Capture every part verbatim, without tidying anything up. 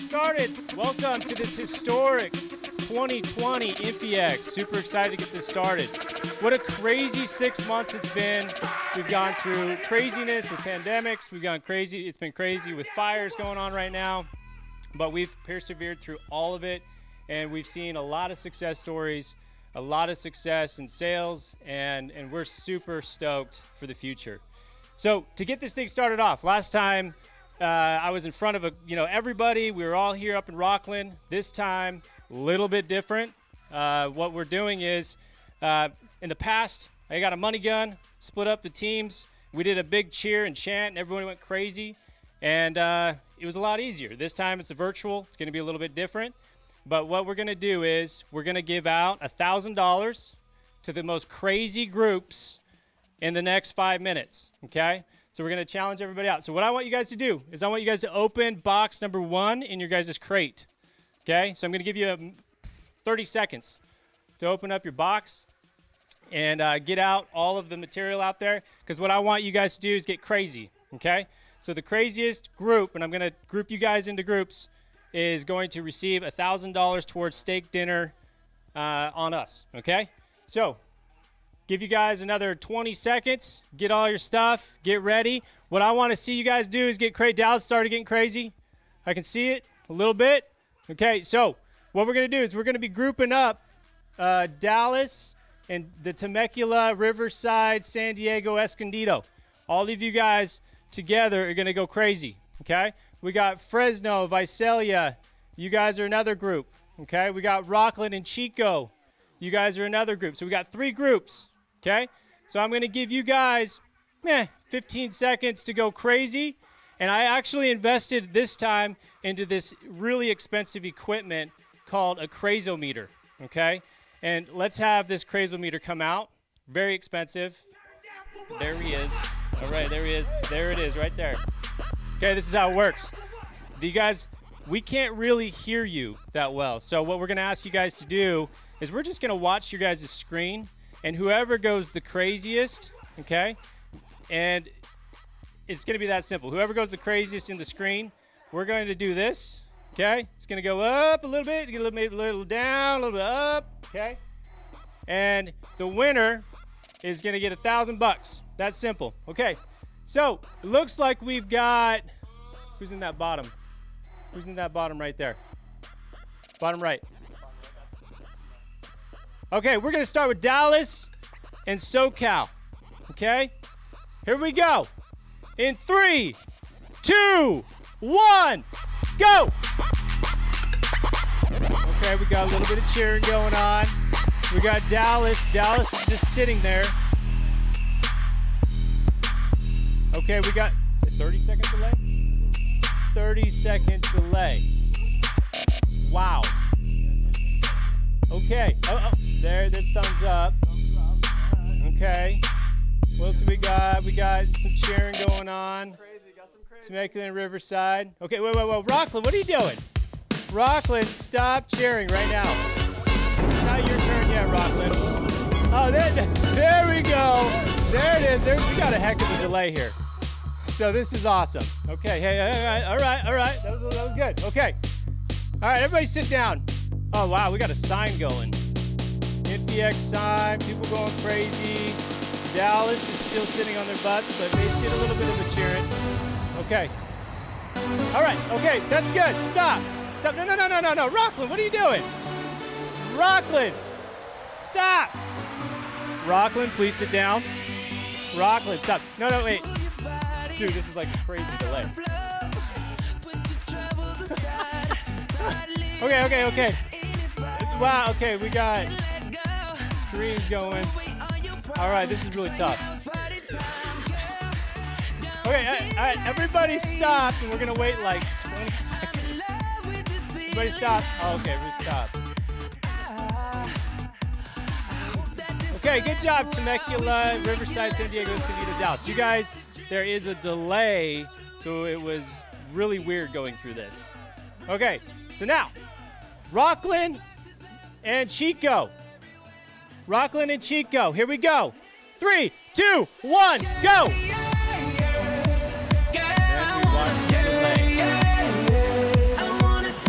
started. Welcome to this historic twenty twenty InfiX. Super excited to get this started. What a crazy six months it's been. We've gone through craziness with pandemics. We've gone crazy. It's been crazy with fires going on right now. But we've persevered through all of it. And we've seen a lot of success stories, a lot of success in sales, and, and we're super stoked for the future. So to get this thing started off, last time uh, I was in front of a, you know, everybody. We were all here up in Rockland. This time, a little bit different. Uh, what we're doing is, uh, in the past, I got a money gun, split up the teams. We did a big cheer and chant, and everyone went crazy. And uh, it was a lot easier. This time it's a virtual. It's going to be a little bit different. But what we're going to do is we're going to give out one thousand dollars to the most crazy groups in the next five minutes, okay? So we're going to challenge everybody out. So what I want you guys to do is I want you guys to open box number one in your guys' crate, okay? So I'm going to give you thirty seconds to open up your box and uh, get out all of the material out there, because what I want you guys to do is get crazy, okay? So the craziest group, and I'm going to group you guys into groups, is going to receive one thousand dollars towards steak dinner uh, on us, okay? So give you guys another twenty seconds. Get all your stuff. Get ready. What I want to see you guys do is get crazy. Dallas started getting crazy. I can see it a little bit. Okay, so what we're going to do is we're going to be grouping up uh, Dallas and the Temecula, Riverside, San Diego, Escondido. All of you guys together are going to go crazy, okay? We got Fresno, Visalia. You guys are another group, okay? We got Rockland and Chico. You guys are another group. So we got three groups, okay? So I'm going to give you guys eh, fifteen seconds to go crazy. And I actually invested this time into this really expensive equipment called a Crazometer, okay? And let's have this Crazometer come out. Very expensive. There he is. All right, there he is. There it is right there. Okay, this is how it works. You guys, we can't really hear you that well. So what we're going to ask you guys to do is we're just going to watch your guys' screen, and whoever goes the craziest, okay, and it's going to be that simple. Whoever goes the craziest in the screen, we're going to do this, okay? It's going to go up a little bit, get a little bit, a little down, a little bit up, okay? And the winner is going to get a thousand bucks. That's simple, okay? So it looks like we've got, who's in that bottom? Who's in that bottom right there? Bottom right. Okay, we're going to start with Dallas and SoCal, okay? Here we go. In three, two, one, go! Okay, we got a little bit of cheering going on. We got Dallas. Dallas is just sitting there. Okay, we got a thirty second delay. thirty second delay. Wow. Okay. Oh, oh. There, there's thumbs up. Okay. What else do we got? We got some cheering going on. Crazy, got some crazy. Temecula and Riverside. Okay, wait, wait, wait. Rockland, what are you doing? Rockland, stop cheering right now. It's not your turn yet, Rockland. Oh, there, there we go. There it is. There, we got a heck of a delay here. So this is awesome. Okay, hey, all right, all right, all right. That was, that was good. Okay. All right, everybody sit down. Oh, wow, we got a sign going. InfiX sign, people going crazy. Dallas is still sitting on their butts, but they did a little bit of a cheering. Okay. All right, okay, that's good. Stop. Stop. No, no, no, no, no, no. Rockland, what are you doing? Rockland, stop. Rockland, please sit down. Rockland, stop. No, no, wait. Dude, this is like a crazy delay. okay, okay, okay. Wow, okay, we got screens going. All right, this is really tough. Okay, all right, everybody stop, and we're gonna wait like twenty seconds. Everybody stop. Oh, okay, we stop. Okay, good job, Temecula, Riverside, San Diego, Escondido, Dallas. You guys, there is a delay, so it was really weird going through this. Okay, so now, Rockland and Chico. Rockland and Chico, here we go. Three, two, one, go! And we watch the delay.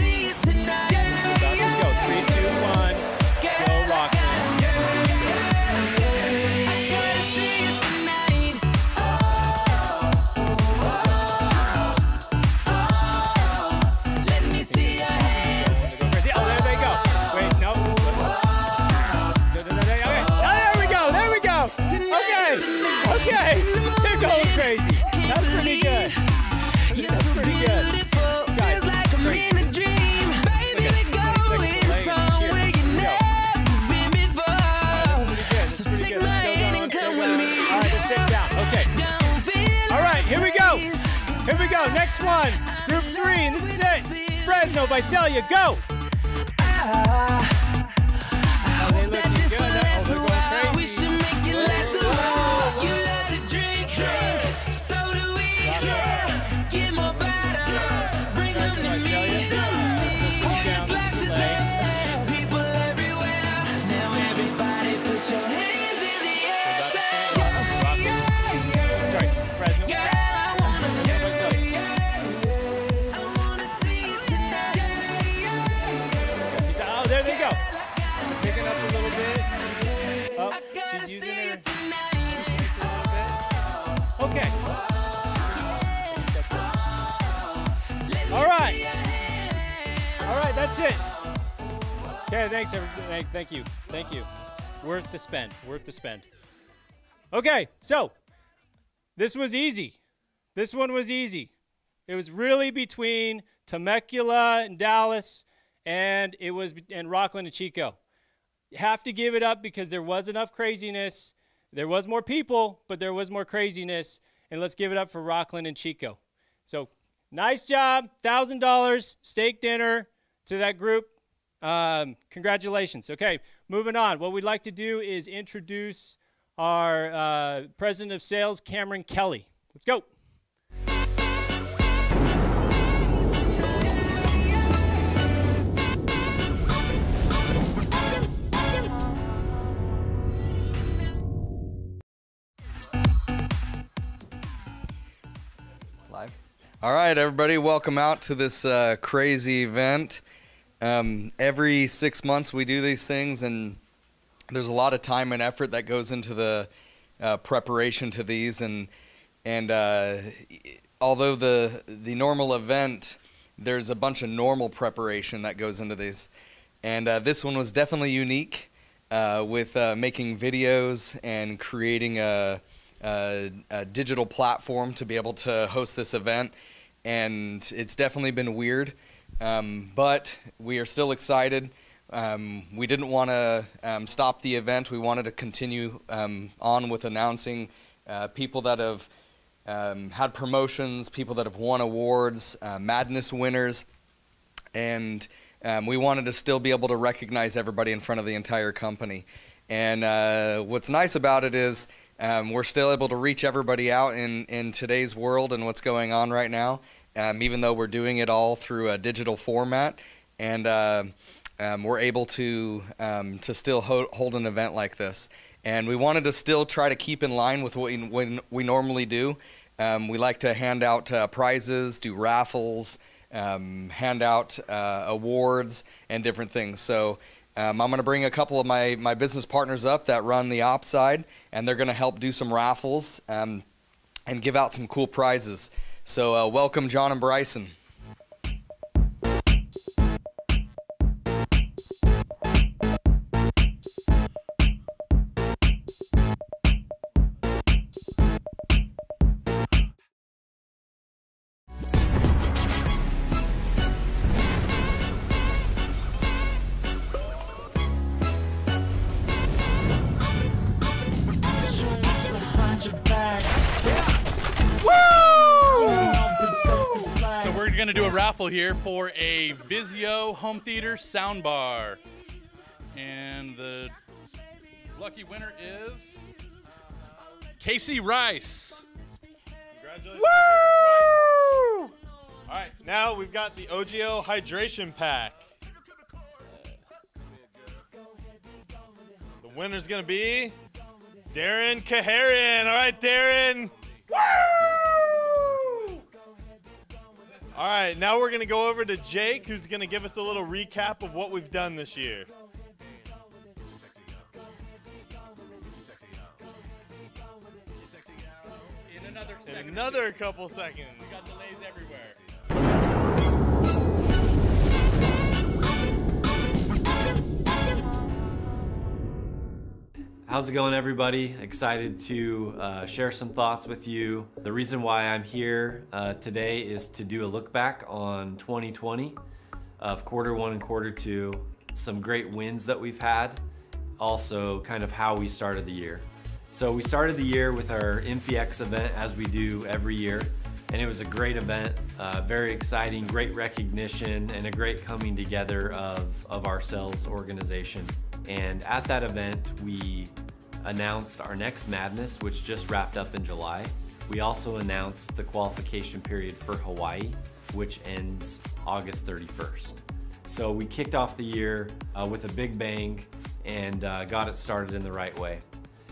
go. Next one. Group three, and this is it. Fresno by Celia. Go. Oh, they looking good. Oh, they're going crazy. Okay. All right. All right, that's it. Okay, thanks, everybody. Thank you. Thank you. Worth the spend. Worth the spend. Okay, so this was easy. This one was easy. It was really between Temecula and Dallas, and it was and Rockland and Chico. You have to give it up because there was enough craziness. There was more people, but there was more craziness. And let's give it up for Rockland and Chico. So nice job. one thousand dollars steak dinner to that group. Um, congratulations. Okay, moving on. What we'd like to do is introduce our uh, president of sales, Cameron Kelly. Let's go. All right, everybody, welcome out to this uh, crazy event. Um, every six months we do these things, and there's a lot of time and effort that goes into the uh, preparation to these. And and uh, although the the normal event, there's a bunch of normal preparation that goes into these. And uh, this one was definitely unique uh, with uh, making videos and creating a, a, a digital platform to be able to host this event. And it's definitely been weird, um, but we are still excited. Um, we didn't want to um, stop the event. We wanted to continue um, on with announcing uh, people that have um, had promotions, people that have won awards, uh, Madness winners, and um, we wanted to still be able to recognize everybody in front of the entire company. And uh, what's nice about it is Um, we're still able to reach everybody out in, in today's world and what's going on right now, um, even though we're doing it all through a digital format. And uh, um, we're able to, um, to still ho hold an event like this. And we wanted to still try to keep in line with what we, when we normally do. Um, we like to hand out uh, prizes, do raffles, um, hand out uh, awards, and different things. So Um, I'm going to bring a couple of my, my business partners up that run the ops side, and they're going to help do some raffles um, and give out some cool prizes. So uh, welcome, John and Bryson. We're going to do a raffle here for a Vizio home theater soundbar. And the lucky winner is Casey Rice. Congratulations. Woo! All right, now we've got the O G O hydration pack. The winner's going to be Darren Kaharin. All right, Darren. Woo! All right, now we're going to go over to Jake, who's going to give us a little recap of what we've done this year. In another In second. another couple seconds. We got delays everywhere. How's it going, everybody? Excited to uh, share some thoughts with you. The reason why I'm here uh, today is to do a look back on twenty twenty of quarter one and quarter two, some great wins that we've had, also kind of how we started the year. So we started the year with our InfiX event, as we do every year. and it was a great event, uh, very exciting, great recognition, and a great coming together of, of our sales organization. And at that event, we announced our next Madness, which just wrapped up in July. We also announced the qualification period for Hawaii, which ends August thirty-first. So we kicked off the year uh, with a big bang and uh, got it started in the right way.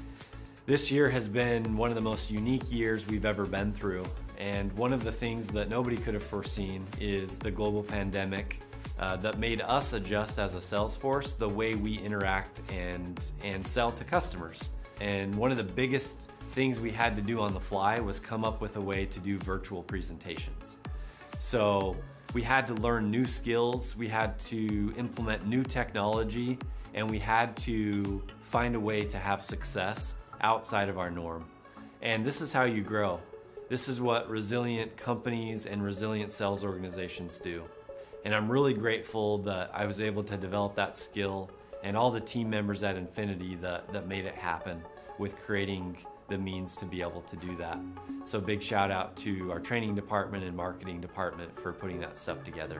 This year has been one of the most unique years we've ever been through. And one of the things that nobody could have foreseen is the global pandemic uh, that made us adjust as a sales force the way we interact and, and sell to customers. And one of the biggest things we had to do on the fly was come up with a way to do virtual presentations. So we had to learn new skills, we had to implement new technology, and we had to find a way to have success outside of our norm. And this is how you grow. This is what resilient companies and resilient sales organizations do. And I'm really grateful that I was able to develop that skill and all the team members at Infinity that, that made it happen with creating the means to be able to do that. So big shout out to our training department and marketing department for putting that stuff together.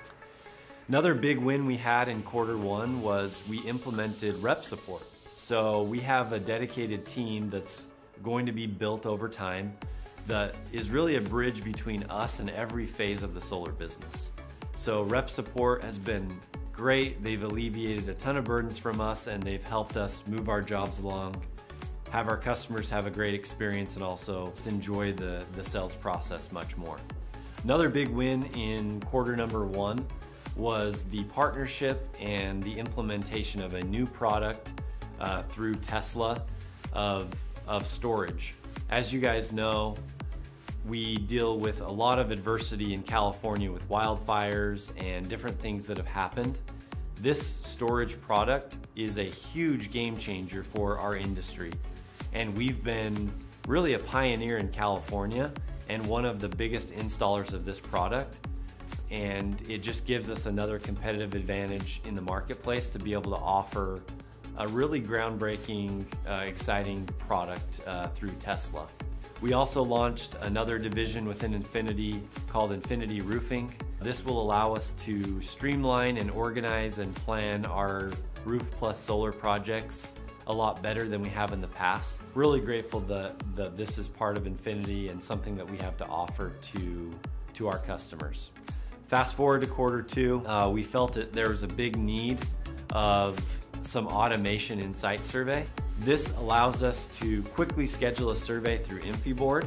Another big win we had in quarter one was we implemented rep support. So we have a dedicated team that's going to be built over time that is really a bridge between us and every phase of the solar business. So rep support has been great. They've alleviated a ton of burdens from us, and they've helped us move our jobs along, have our customers have a great experience, and also just enjoy the, the sales process much more. Another big win in quarter number one was the partnership and the implementation of a new product uh, through Tesla of, of storage. As you guys know, we deal with a lot of adversity in California with wildfires and different things that have happened. This storage product is a huge game changer for our industry. And we've been really a pioneer in California and one of the biggest installers of this product. And it just gives us another competitive advantage in the marketplace to be able to offer a really groundbreaking, uh, exciting product uh, through Tesla. We also launched another division within Infinity called Infinity Roofing. This will allow us to streamline and organize and plan our roof plus solar projects a lot better than we have in the past. Really grateful that, that this is part of Infinity and something that we have to offer to, to our customers. Fast forward to quarter two, uh, we felt that there was a big need of some automation in site survey. This allows us to quickly schedule a survey through InfiBoard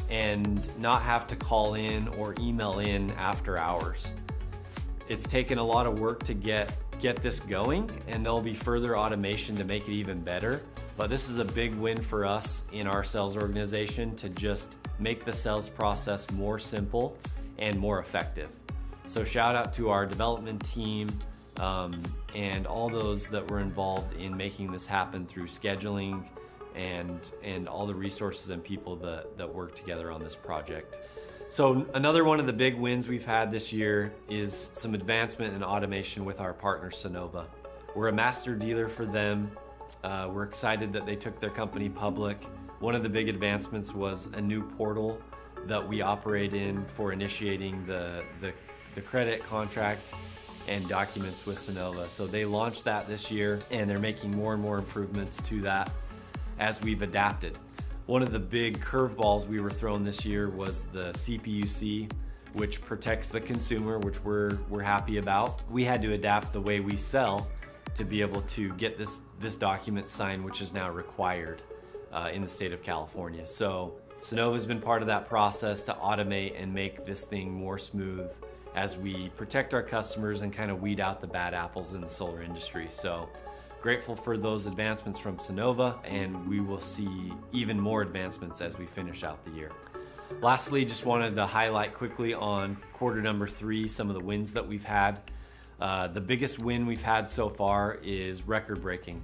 and not have to call in or email in after hours. It's taken a lot of work to get, get this going, and there'll be further automation to make it even better. But this is a big win for us in our sales organization to just make the sales process more simple and more effective. So shout out to our development team, Um, and all those that were involved in making this happen through scheduling and, and all the resources and people that, that work together on this project. So another one of the big wins we've had this year is some advancement in automation with our partner Sunnova. We're a master dealer for them. Uh, we're excited that they took their company public. One of the big advancements was a new portal that we operate in for initiating the, the, the credit contract and documents with Sunnova. So they launched that this year, and they're making more and more improvements to that as we've adapted. One of the big curveballs we were thrown this year was the C P U C, which protects the consumer, which we're, we're happy about. We had to adapt the way we sell to be able to get this, this document signed, which is now required uh, in the state of California. So Sunnova's been part of that process to automate and make this thing more smooth as we protect our customers and kind of weed out the bad apples in the solar industry. So grateful for those advancements from Sunnova, and we will see even more advancements as we finish out the year. Lastly, just wanted to highlight quickly on quarter number three some of the wins that we've had. Uh, the biggest win we've had so far is record breaking.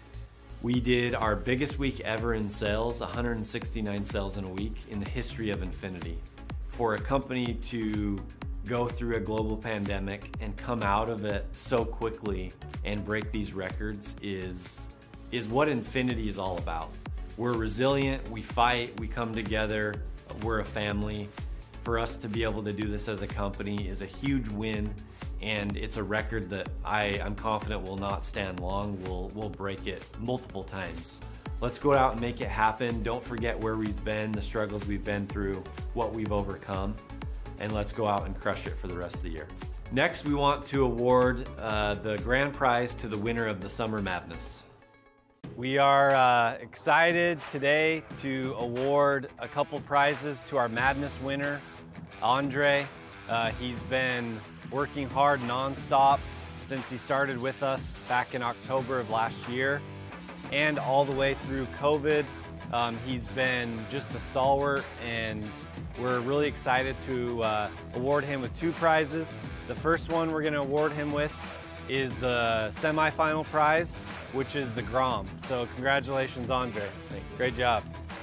We did our biggest week ever in sales, one hundred sixty-nine sales in a week in the history of Infinity. For a company to go through a global pandemic and come out of it so quickly and break these records is, is what Infinity is all about. We're resilient, we fight, we come together, we're a family, for us to be able to do this as a company is a huge win, and it's a record that I, I'm confident will not stand long. We'll, we'll break it multiple times. Let's go out and make it happen. Don't forget where we've been, the struggles we've been through, what we've overcome, and let's go out and crush it for the rest of the year. Next, we want to award uh, the grand prize to the winner of the Summer Madness. We are uh, excited today to award a couple prizes to our Madness winner, Andre. Uh, he's been working hard nonstop since he started with us back in October of last year, and all the way through COVID. Um, he's been just a stalwart, and we're really excited to uh, award him with two prizes. The first one we're going to award him with is the semifinal prize, which is the Grom. So congratulations, Andre. Great job.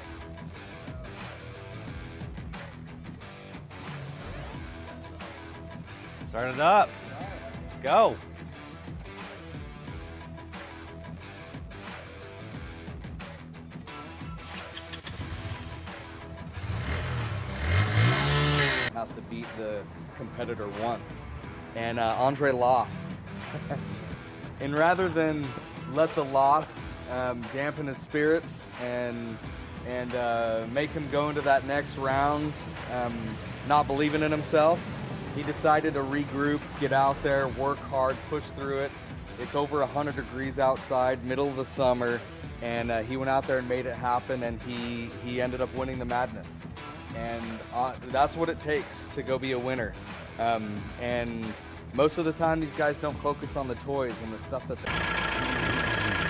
Start it up. Let's go. Has to beat the competitor once, and uh, Andre lost. And rather than let the loss um, dampen his spirits and and uh, make him go into that next round um, not believing in himself, he decided to regroup, get out there, work hard, push through it. It's over one hundred degrees outside, middle of the summer, and uh, he went out there and made it happen, and he, he ended up winning the Madness. And uh, that's what it takes to go be a winner. Um, and most of the time, these guys don't focus on the toys and the stuff that they...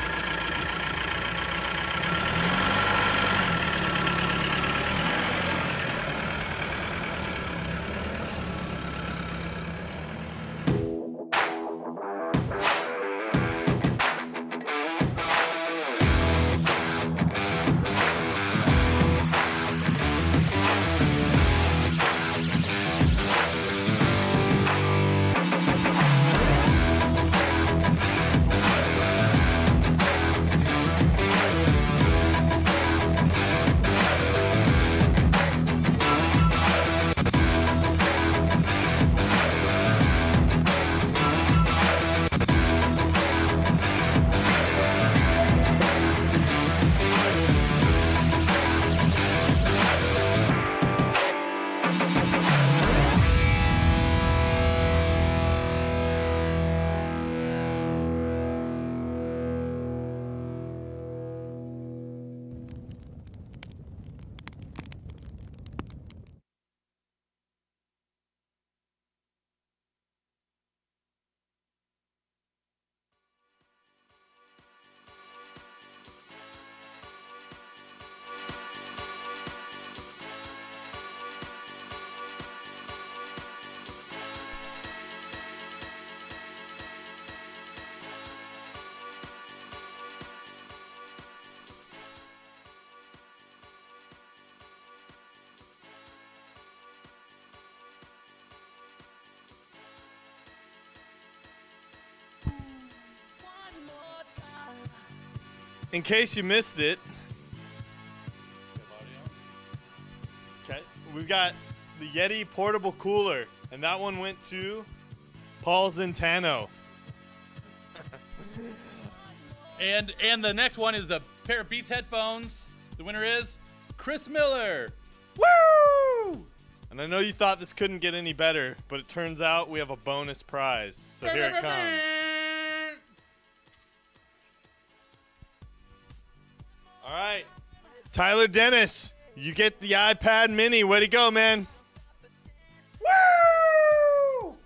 In case you missed it, okay, we've got the Yeti portable cooler, and that one went to Paul Zentano. And and the next one is a pair of Beats headphones. The winner is Chris Miller. Woo! And I know you thought this couldn't get any better, but it turns out we have a bonus prize. So here it comes. All right, Tyler Dennis, you get the iPad Mini. Way to go, man. Woo!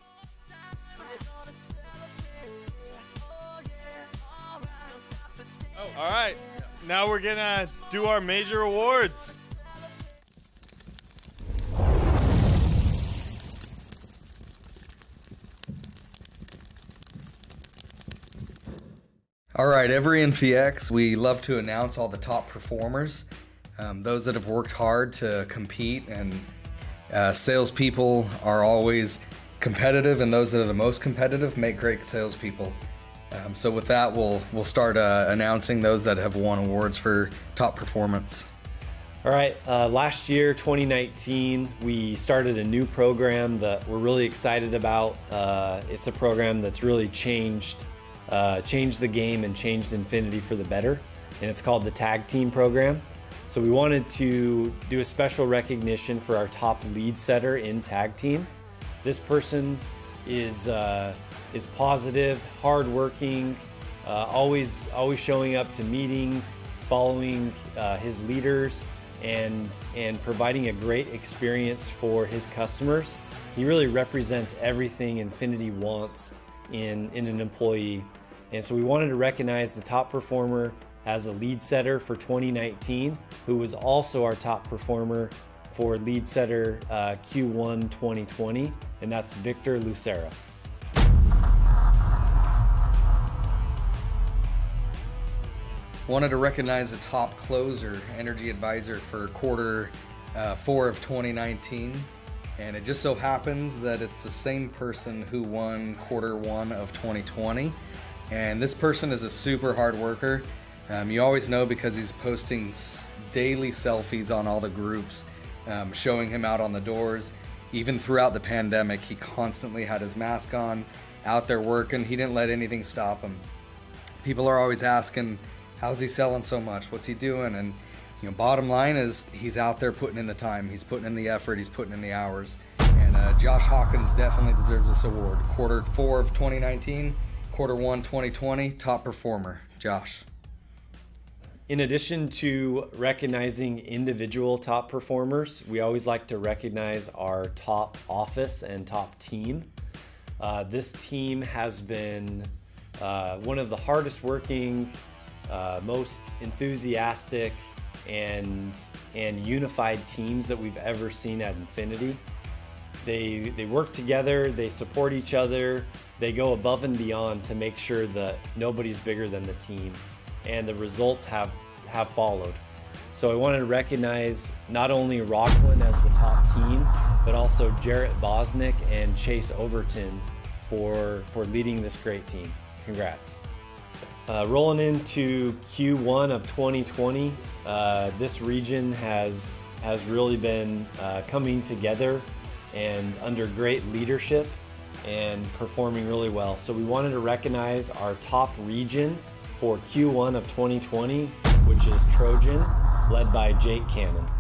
Oh, all right, now we're gonna do our major awards. All right, every N F X, we love to announce all the top performers, um, those that have worked hard to compete, and uh, salespeople are always competitive, and those that are the most competitive make great salespeople. Um, so with that, we'll we'll start uh, announcing those that have won awards for top performance. All right, uh, last year, twenty nineteen, we started a new program that we're really excited about. Uh, it's a program that's really changed, uh, changed the game and changed Infinity for the better, and it's called the Tag Team Program. So we wanted to do a special recognition for our top lead setter in Tag Team. This person is, uh, is positive, hardworking, uh, always, always showing up to meetings, following uh, his leaders, and and providing a great experience for his customers. He really represents everything Infinity wants in, in an employee. And so we wanted to recognize the top performer as a lead setter for twenty nineteen, who was also our top performer for lead setter uh, Q one twenty twenty, and that's Victor Lucera. Wanted to recognize the top closer, energy advisor for quarter uh, four of twenty nineteen. And it just so happens that it's the same person who won quarter one of twenty twenty. And this person is a super hard worker. Um, you always know because he's posting daily selfies on all the groups, um, showing him out on the doors. Even throughout the pandemic, he constantly had his mask on, out there working. He didn't let anything stop him. People are always asking, how's he selling so much? What's he doing? And you know, bottom line is he's out there putting in the time. He's putting in the effort. He's putting in the hours. And uh, Josh Hawkins definitely deserves this award. Quarter four of twenty nineteen, quarter one twenty twenty, top performer, Josh. In addition to recognizing individual top performers, we always like to recognize our top office and top team. Uh, this team has been uh, one of the hardest working, Uh, most enthusiastic and and unified teams that we've ever seen at Infinity. They they work together, they support each other, they go above and beyond to make sure that nobody's bigger than the team, and the results have have followed. So I wanted to recognize not only Rockland as the top team, but also Jarrett Bosnick and Chase Overton for for leading this great team. Congrats. Uh, rolling into Q one of twenty twenty, uh, this region has has really been uh, coming together and under great leadership and performing really well. So we wanted to recognize our top region for Q one of twenty twenty, which is Trojan, led by Jake Cannon.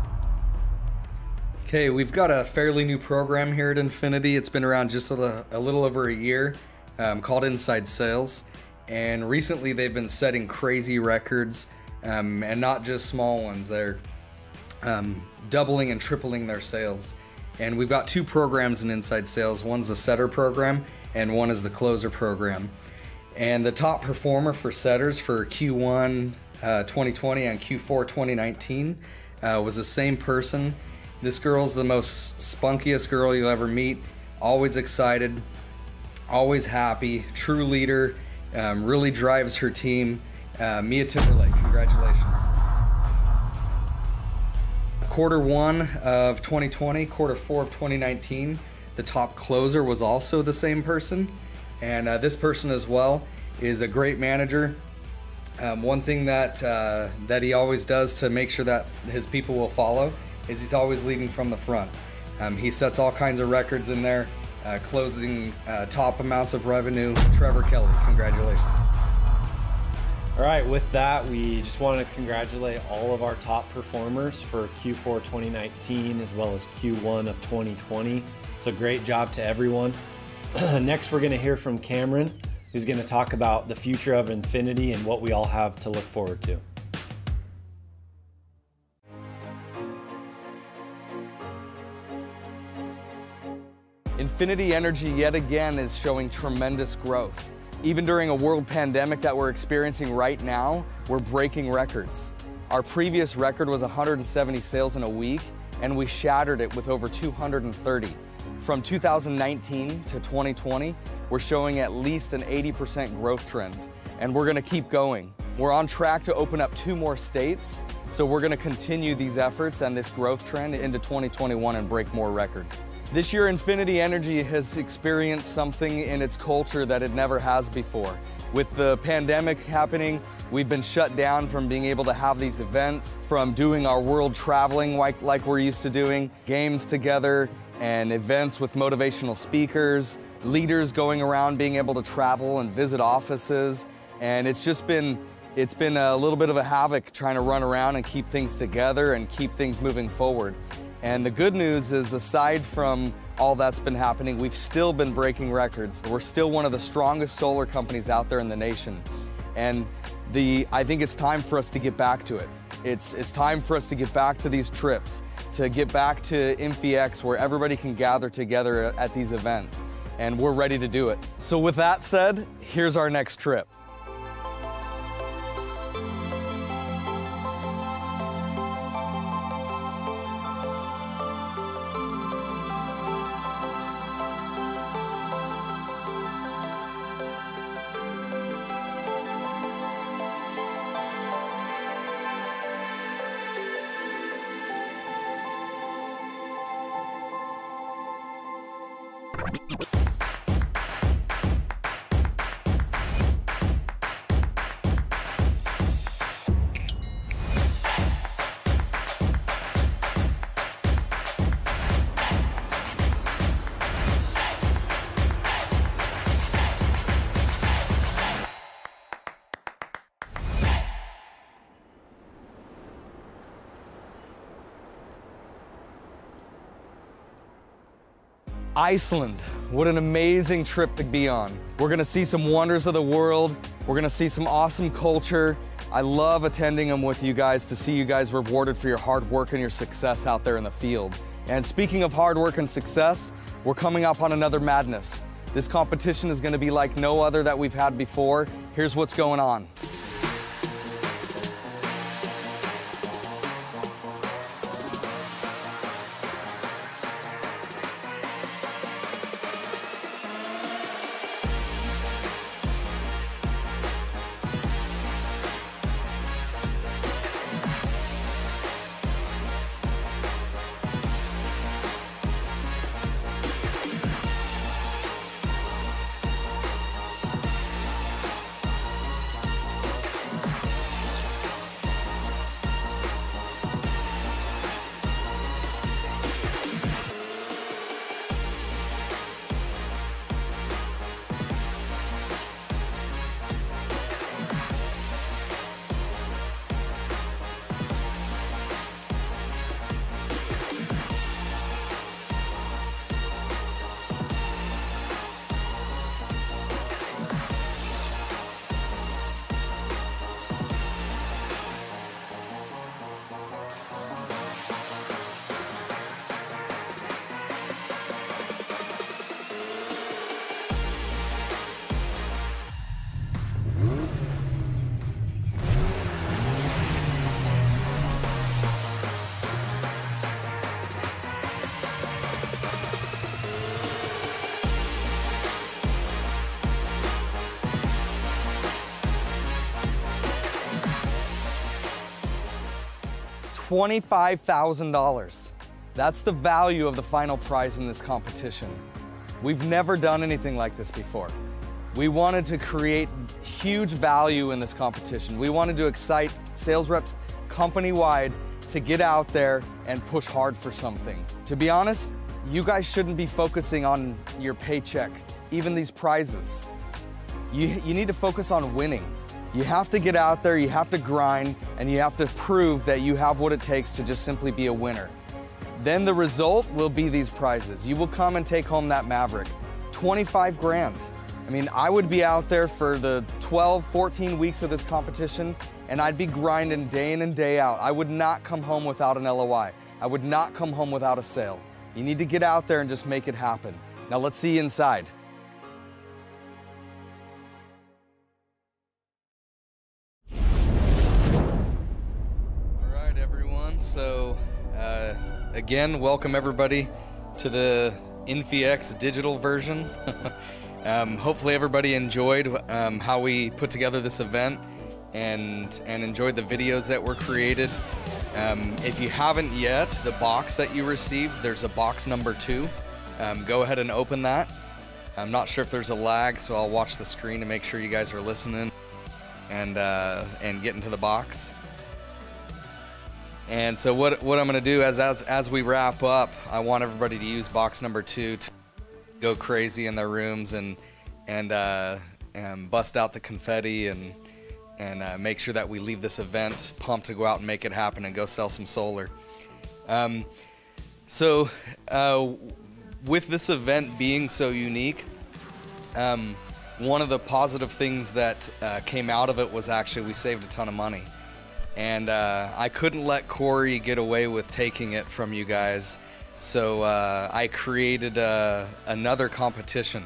Okay, we've got a fairly new program here at Infinity. It's been around just a, a little over a year, um, called Inside Sales. And recently they've been setting crazy records, um, and not just small ones. They're um, doubling and tripling their sales. And we've got two programs in Inside Sales. One's the setter program and one is the closer program. And the top performer for setters for Q one uh, twenty twenty and Q four twenty nineteen uh, was the same person. This girl's the most spunkiest girl you'll ever meet. Always excited, always happy, true leader. Um, really drives her team. Uh, Mia Timberlake, congratulations. Quarter one of twenty twenty, quarter four of twenty nineteen, the top closer was also the same person. And uh, this person as well is a great manager. Um, one thing that, uh, that he always does to make sure that his people will follow is he's always leading from the front. Um, he sets all kinds of records in there. Uh, closing uh, top amounts of revenue. Trevor Kelly, congratulations. All right, with that, we just want to congratulate all of our top performers for Q four twenty nineteen as well as Q one of twenty twenty. So great job to everyone. Next, we're going to hear from Cameron, who's going to talk about the future of Infinity and what we all have to look forward to. Infinity Energy yet again is showing tremendous growth. Even during a world pandemic that we're experiencing right now, we're breaking records. Our previous record was one hundred seventy sales in a week, and we shattered it with over two hundred thirty. From two thousand nineteen to twenty twenty, we're showing at least an eighty percent growth trend, and we're gonna keep going. We're on track to open up two more states, so we're gonna continue these efforts and this growth trend into twenty twenty-one and break more records. This year, Infinity Energy has experienced something in its culture that it never has before. With the pandemic happening, We've been shut down from being able to have these events, from doing our world traveling like, like we're used to doing, games together and events with motivational speakers, leaders going around being able to travel and visit offices. And it's just been, it's been a little bit of a havoc trying to run around and keep things together and keep things moving forward. And the good news is, aside from all that's been happening, we've still been breaking records. We're still one of the strongest solar companies out there in the nation. And the, I think it's time for us to get back to it. It's, it's time for us to get back to these trips, to get back to InfiX, where everybody can gather together at these events. And we're ready to do it. So with that said, here's our next trip. Iceland, what an amazing trip to be on. We're gonna see some wonders of the world. We're gonna see some awesome culture. I love attending them with you guys, to see you guys rewarded for your hard work and your success out there in the field. And speaking of hard work and success, we're coming up on another madness. This competition is gonna be like no other that we've had before. Here's what's going on. twenty-five thousand dollars. That's the value of the final prize in this competition. We've never done anything like this before. We wanted to create huge value in this competition. We wanted to excite sales reps company-wide to get out there and push hard for something. To be honest, you guys shouldn't be focusing on your paycheck, even these prizes. You, you need to focus on winning. You have to get out there, you have to grind, and you have to prove that you have what it takes to just simply be a winner. Then the result will be these prizes. You will come and take home that Maverick. twenty-five grand. I mean, I would be out there for the twelve, fourteen weeks of this competition, and I'd be grinding day in and day out. I would not come home without an L O I. I would not come home without a sale. You need to get out there and just make it happen. Now let's see you inside. So uh, again, welcome everybody to the InfiX digital version. um, hopefully everybody enjoyed um, how we put together this event and, and enjoyed the videos that were created. Um, if you haven't yet, the box that you received, there's a box number two. Um, go ahead and open that. I'm not sure if there's a lag, so I'll watch the screen to make sure you guys are listening. and uh, and get into the box. And so what what I'm gonna do as as as we wrap up, I want everybody to use box number two to go crazy in their rooms and and uh, and bust out the confetti and and uh, make sure that we leave this event pumped to go out and make it happen and go sell some solar. Um, so uh, with this event being so unique, um, one of the positive things that uh, came out of it was actually we saved a ton of money. And uh, I couldn't let Corey get away with taking it from you guys, so uh, I created uh, another competition.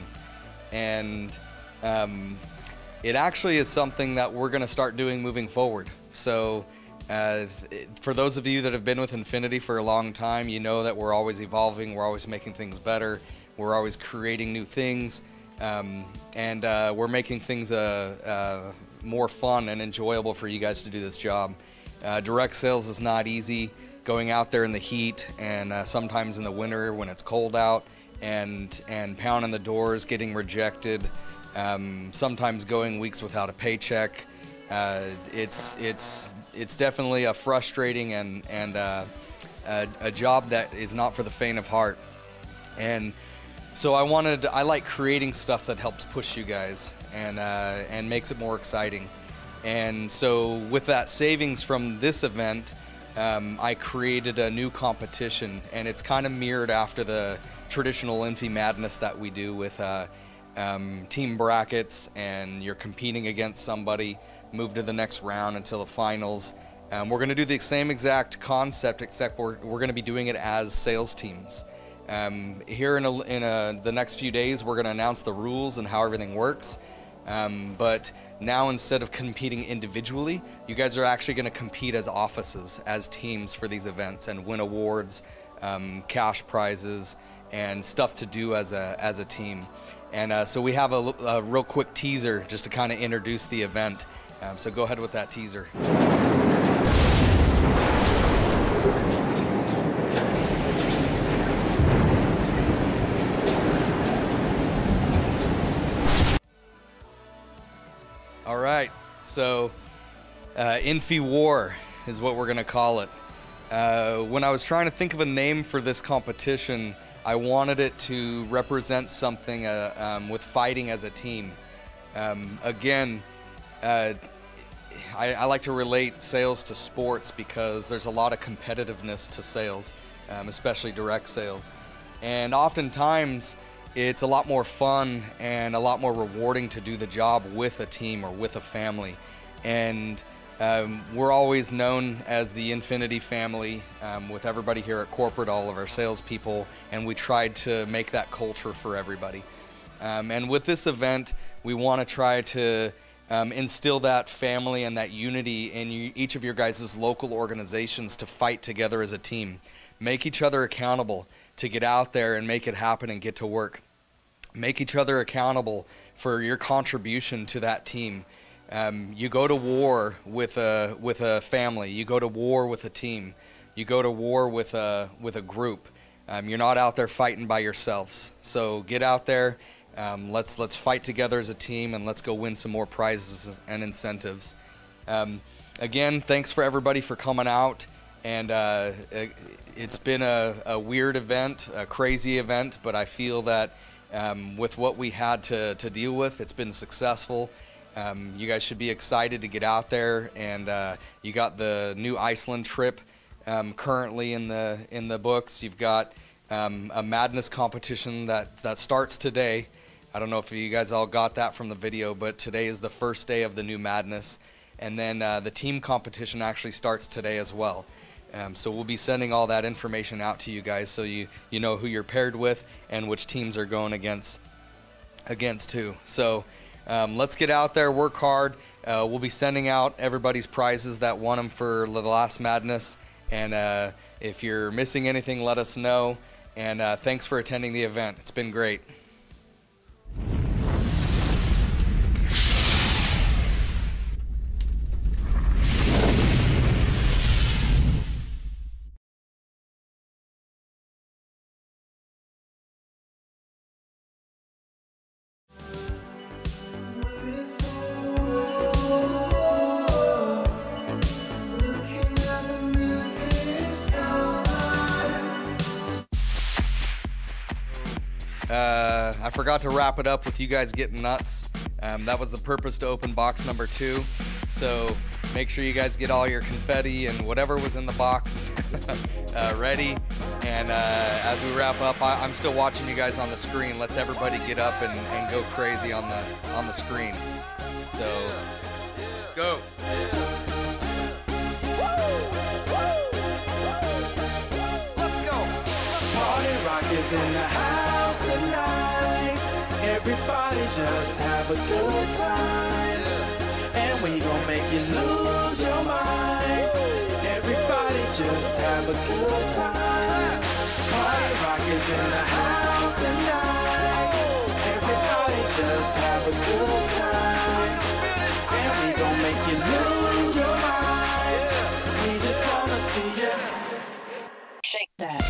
And um, it actually is something that we're going to start doing moving forward. So uh, for those of you that have been with Infinity for a long time, you know that we're always evolving, we're always making things better, we're always creating new things, um, and uh, we're making things uh, uh, more fun and enjoyable for you guys to do this job. Uh, direct sales is not easy, going out there in the heat and uh, sometimes in the winter when it's cold out and, and pounding the doors, getting rejected. Um, sometimes going weeks without a paycheck. Uh, it's it's it's definitely a frustrating and and uh, a, a job that is not for the faint of heart. And so I wanted I like creating stuff that helps push you guys and uh, and makes it more exciting. And so with that savings from this event, um, I created a new competition, and it's kind of mirrored after the traditional Infi Madness that we do with. Uh, Um, team brackets, and you're competing against somebody, move to the next round until the finals. Um, we're going to do the same exact concept, except we're, we're going to be doing it as sales teams. Um, here in, a, in a, the next few days, we're going to announce the rules and how everything works. Um, but now, instead of competing individually, you guys are actually going to compete as offices, as teams for these events, and win awards, um, cash prizes, and stuff to do as a, as a team. And uh, so we have a, a real quick teaser just to kind of introduce the event. Um, so go ahead with that teaser. All right, so uh, Infi War is what we're gonna call it. Uh, when I was trying to think of a name for this competition, I wanted it to represent something uh, um, with fighting as a team. Um, again, uh, I, I like to relate sales to sports because there's a lot of competitiveness to sales, um, especially direct sales. And oftentimes, it's a lot more fun and a lot more rewarding to do the job with a team or with a family. And Um, we're always known as the Infinity family um, with everybody here at corporate, all of our salespeople, and we tried to make that culture for everybody. Um, and with this event, we want to try to um, instill that family and that unity in you, each of your guys' local organizations to fight together as a team. Make each other accountable to get out there and make it happen and get to work. Make each other accountable for your contribution to that team. Um, you go to war with a with a family. You go to war with a team. You go to war with a with a group. Um, you're not out there fighting by yourselves. So get out there. Um, let's let's fight together as a team, and let's go win some more prizes and incentives. Um, again, thanks for everybody for coming out. And uh, it's been a, a weird event, a crazy event, but I feel that um, with what we had to to deal with, it's been successful. Um, you guys should be excited to get out there, and uh, you got the new Iceland trip um, currently in the in the books. You've got um, a madness competition that that starts today. I don't know if you guys all got that from the video, but today is the first day of the new madness, and then uh, the team competition actually starts today as well. Um, so we'll be sending all that information out to you guys, so you you know who you're paired with and which teams are going against against who. So. Um, let's get out there, work hard. Uh, we'll be sending out everybody's prizes that won them for the last madness. And uh, if you're missing anything, let us know. And uh, thanks for attending the event. It's been great. Oh, Uh, I forgot to wrap it up with you guys getting nuts. Um, that was the purpose to open box number two. So make sure you guys get all your confetti and whatever was in the box uh, ready. And uh, as we wrap up, I, I'm still watching you guys on the screen. Let's everybody get up and, and go crazy on the on the screen. So go. Party Rock is in the house tonight. Everybody just have a good time. And we gon' make you lose your mind. Everybody just have a good time. Party Rock is in the house tonight. Everybody just have a good time. And we gon' make you lose your mind. We just wanna see you shake that.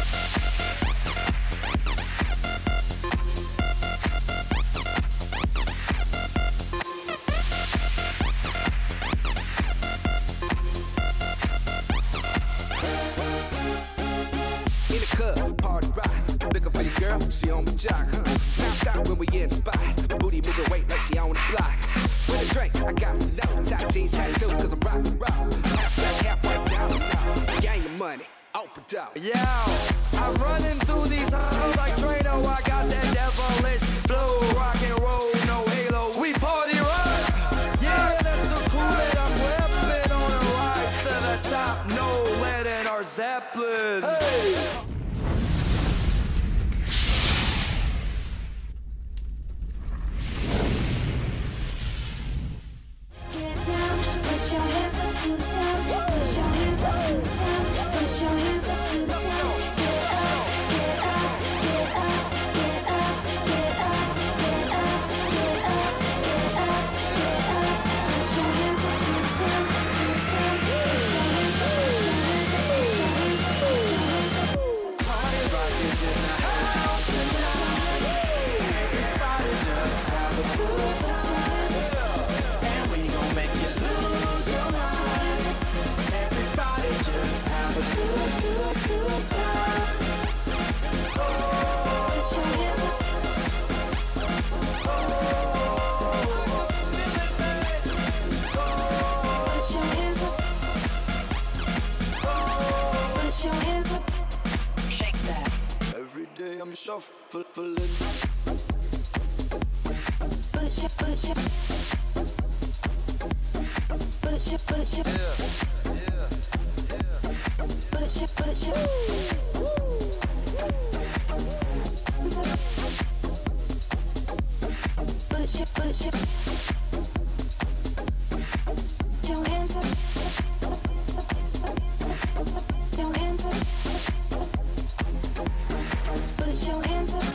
Party rock, looking for your girl, she on the jock, huh? Now stop when we in the spot, booty moving weight like she on the block. With a drink, I got some low, top jeans, tattoo, cause I'm rock, rock. Half black, half white, down now, gang your money, open up. Yeah, I'm running through these halls like Trano, I got that devilish flow, rock and roll, no halo, we party rock. Yeah, that's the clue that I'm whipping on a rise to the top, no lead in our Zeppelin. Hey! Put your hands up to the sun. Put your hands up to the sun. Put your hands up to the sun. Get up, get up, get up, get up, get up, get up, get up, get up, get up. Put your hands up to the sun, to the sun. Put your hands up, put your hands up, put your hands up, put your hands up. Party Rock is in the house tonight. Everybody just have a good time. And we gon' make you lose your mind. Everybody just have a good, good, good time. Put your hands up. Put your hands up. Put your hands up. Shake that. Every day I'm shuffling. Put your, put your, put your, put your, put your, put your. Put your, put your, put your hands up. Put your hands up. Put your hands up.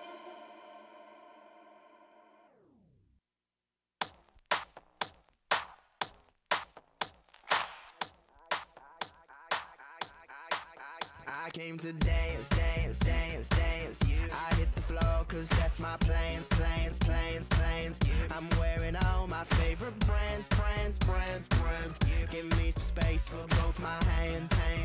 I came to dance, dance, dance, dance. You. I hit the floor cause that's my plans, plans, plans, plans. You. I'm wearing all my favorite brands, brands, brands, brands. You. Give me some space for both my hands, hands.